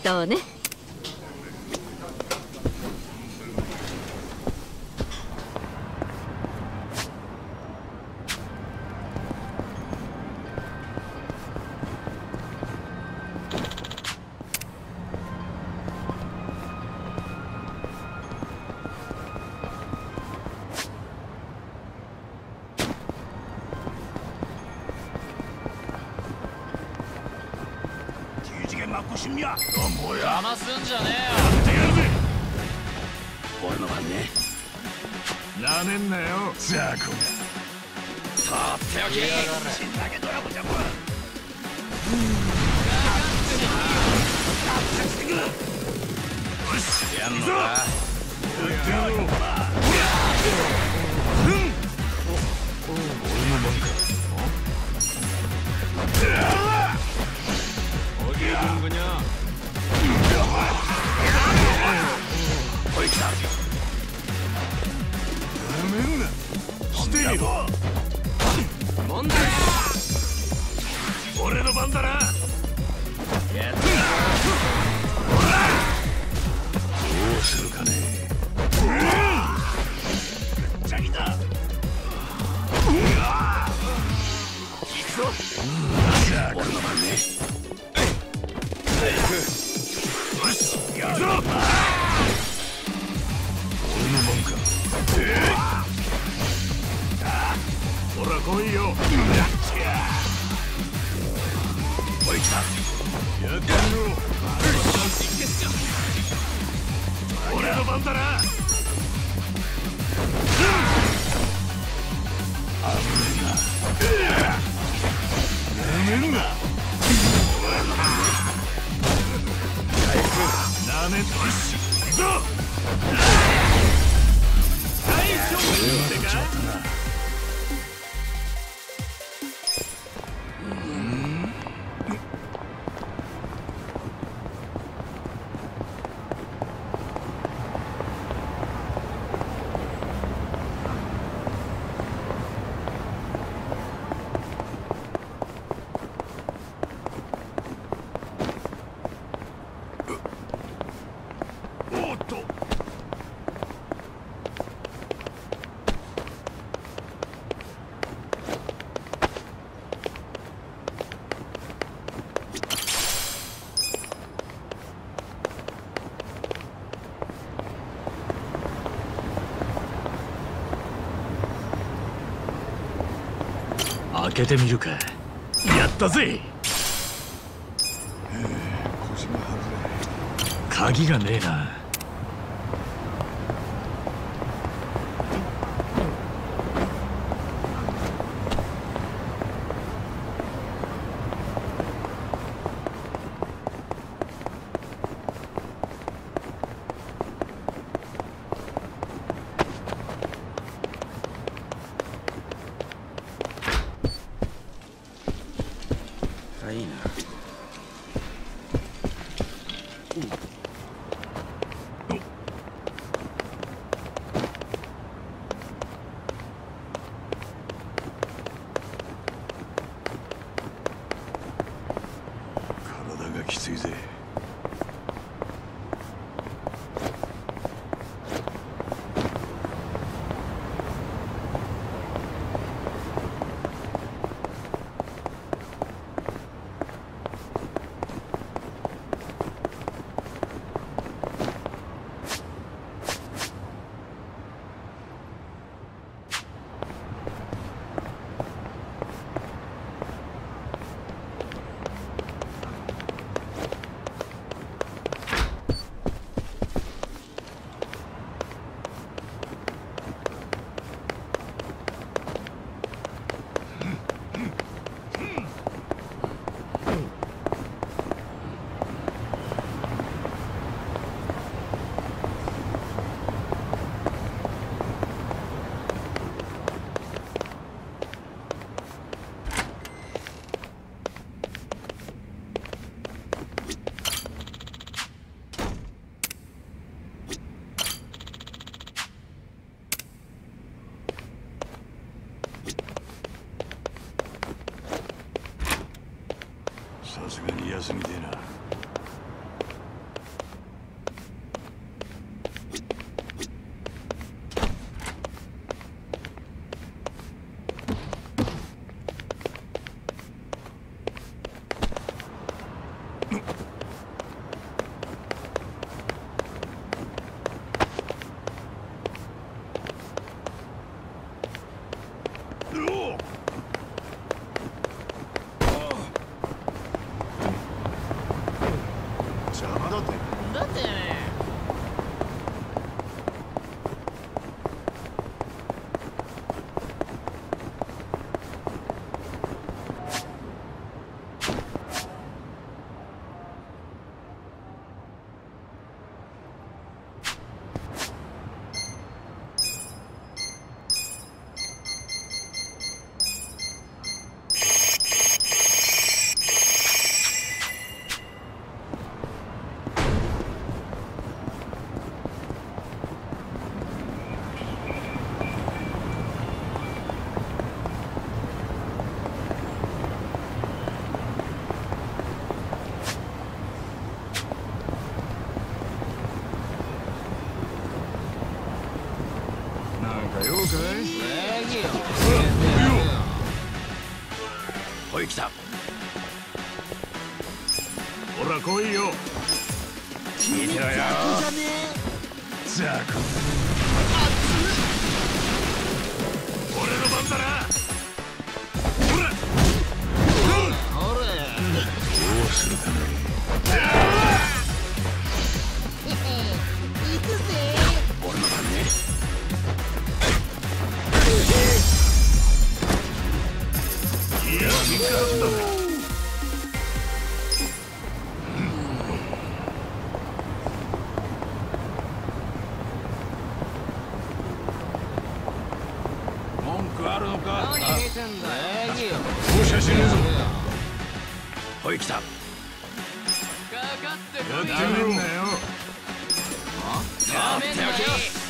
だね。 맞고 싶냐? 너 뭐야? 邪魔すんじゃねやってやるぜ。 俺の番ね。 なめんなよ、ザコが。 とっておき。 신나게 놀아보자고. やんのか。 俺の番だな。 やった。 どうするかね。ジャギだ。行くぞ。俺の番ね。よし、やるぞ。俺の番か。ほら来いよ。おい来た。やってみろ。俺の番だな。危ねえな。なめんな。なめんとよし行くぞ。大丈夫ってか。おっと。 開けてみるか。 やったぜ。 鍵がねえな。いいな。 体がきついぜ。 邪魔だって。 だって了解。 おい来た。 ほら来いよ。 聞いてろよ。 ザク。俺の番だな。ほら。どうするかね。 行くぜ。俺の番ね。 いや、見つかったね。文句あるのか。 何見てんだよ。 放射しねえぞ。 おい来た。かかってやってみるんだよ。 やめんなよ。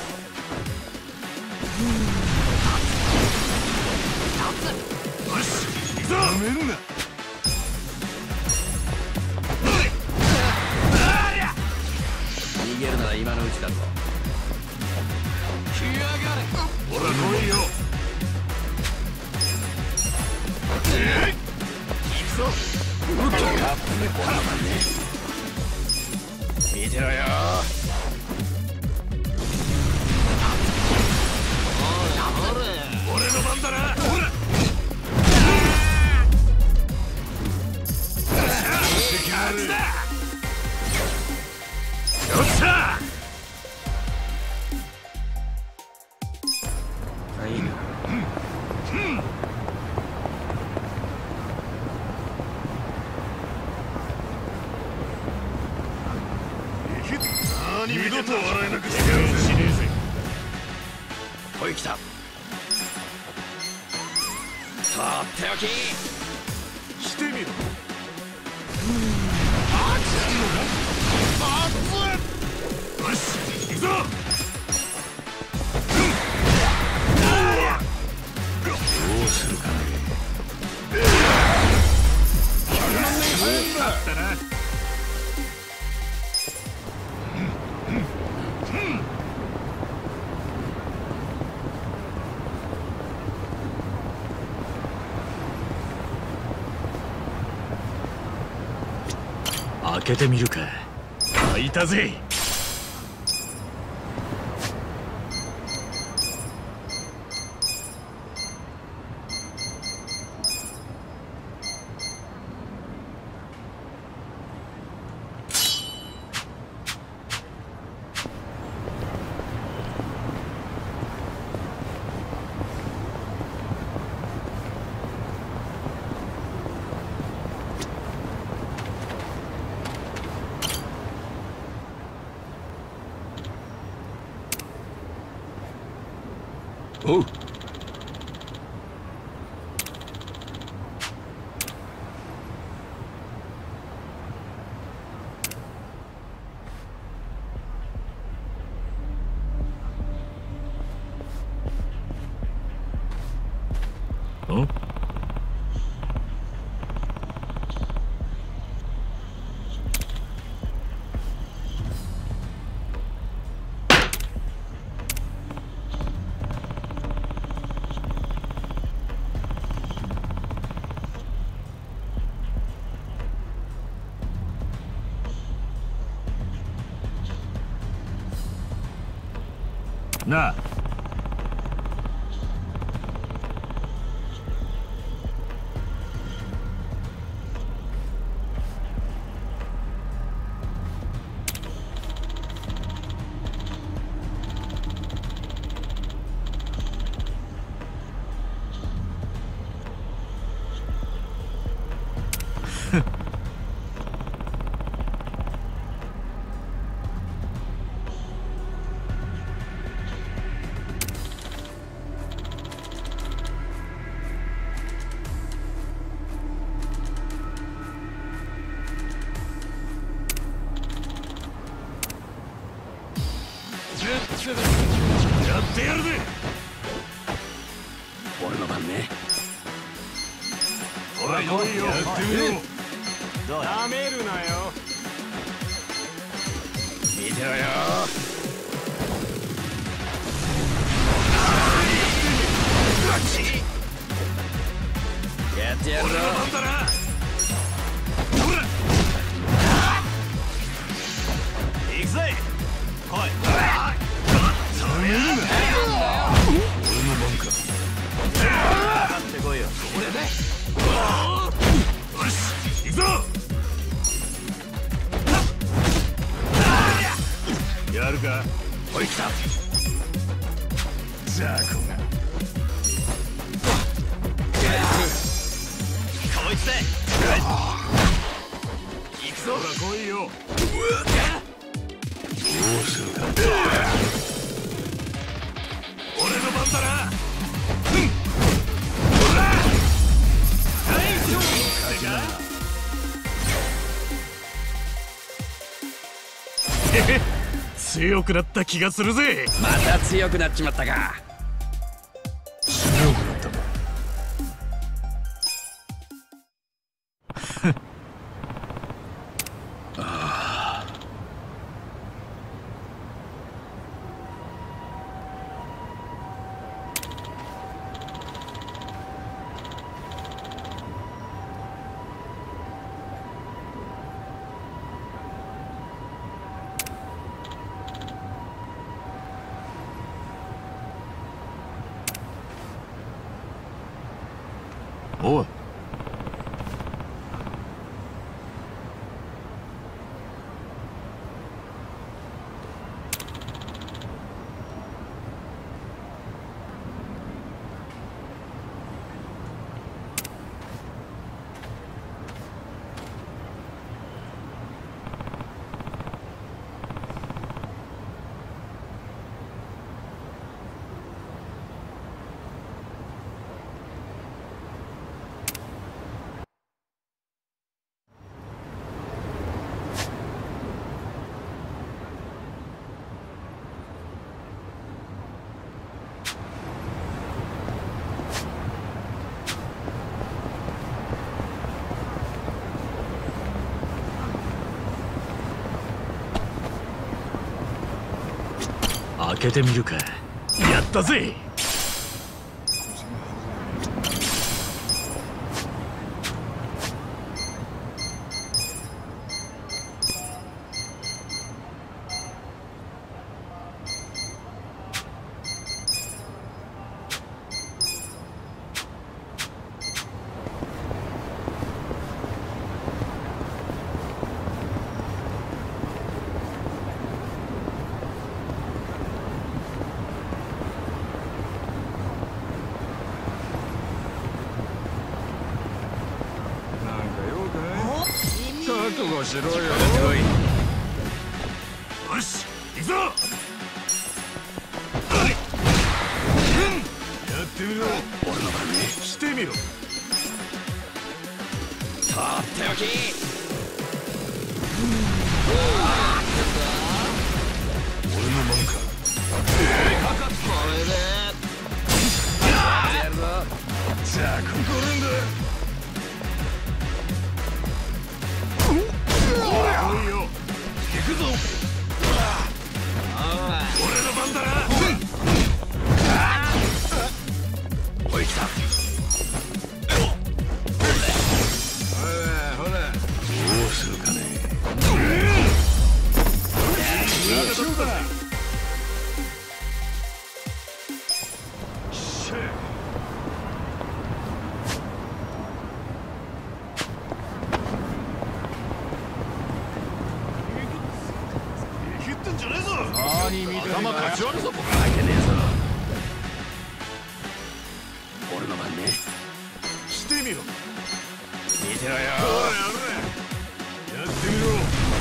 よし、行くぞ。やめんな。 逃げるなら今のうちだぞ。来やがれ。 ほら来いよ。行くぞ。 見てろよ。 俺の番だな。ほら。あっちだ。よっしゃ。 いいな。 二度と笑えなくしてやるぜ。しねえぜ。 おい来た。さあ手置きしてみろ。よし、行くぞ。どうするかね。だったな。 開けてみるか。 開いたぜ。 おう。お？ なあ。 やってやるぜ。 俺の番ね。 ほら来いよ。やってみろ。 なめるなよ。 見てろよ。やってやるぞ。 俺の番だな。ほら行くぜ。来い。それな。俺の番か。 かかってこいよ。これで。 よし、行くぞ。やるか。 おい来た。 ザコが。 こいつで。行くぞ。 ほら来いよ。どうするか。俺の番だな。強くなった気がするぜ。 また強くなっちまったか。 強くなったか。おい。 開けてみるか。 やったぜ。 覚悟しろよ。 おい。 よし、行くぞ。やってみろ。 俺の番ね。 してみろ。 とっておき。 俺の番か。 これで。やるぞ。 さあ、ここなんだ。来いよ。行くぞ。俺の番だな。 おい来た。 ほら。 どうするかね。 頭かち割るぞ。 負けねえぞ。俺の番ね。 してみろ。 見てろよ。 やってみろ。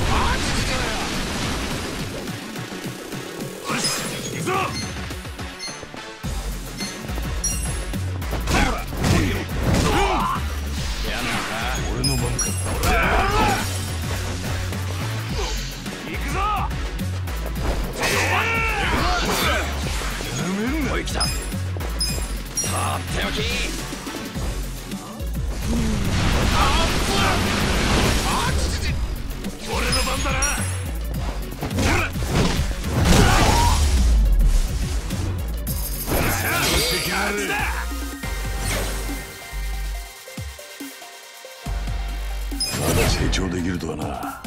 よし、行くぞ。俺の番か。行くぞ。 きた。とっておき。 俺の番だな。 まだ成長できるとはな。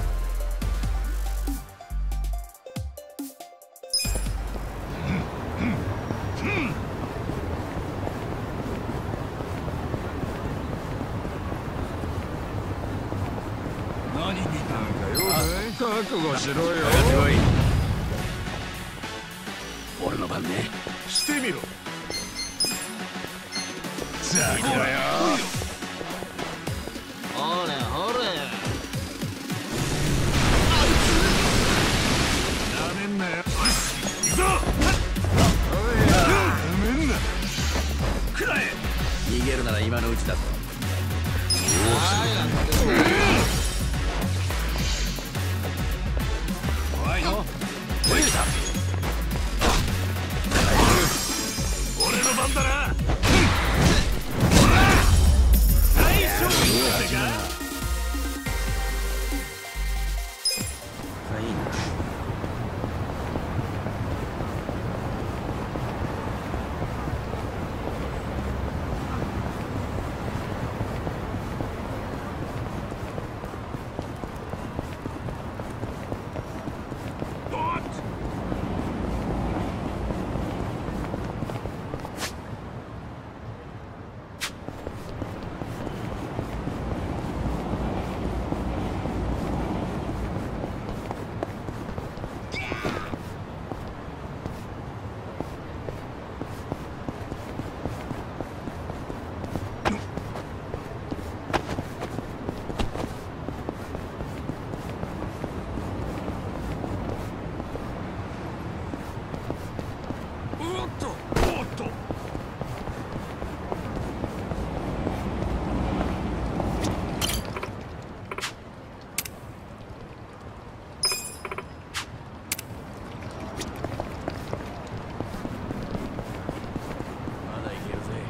何見たんかよ。 覚悟しろよ。 上がってこい。俺の番ね。 してみろ。さあ来ろよ。 ほれほれ。 なめんなよ。よし行くぞ。なめんな。くらえ。 逃げるなら今のうちだぞ。 怖いの。 俺来た。 俺の番だな。大勝負ってか。 いいな。 おっと。 まだいけるぜ。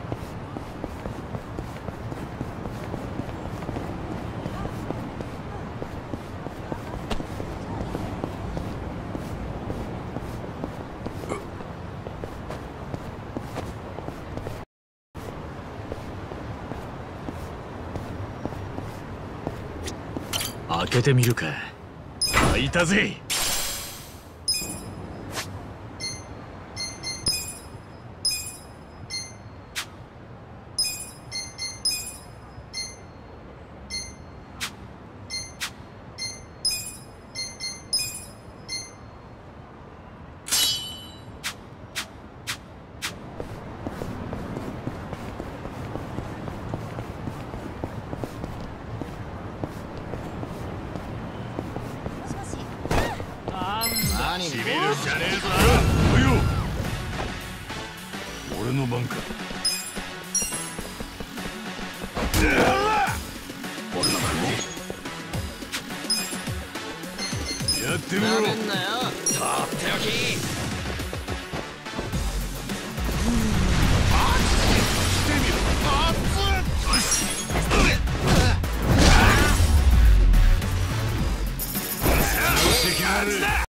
開けてみるか。 開いたぜ。しびるんじゃねえぞ。おいよ。俺の番か。 俺の番ね。 やってみろ。 なめんなよ。とっておき。 してみろ。よし。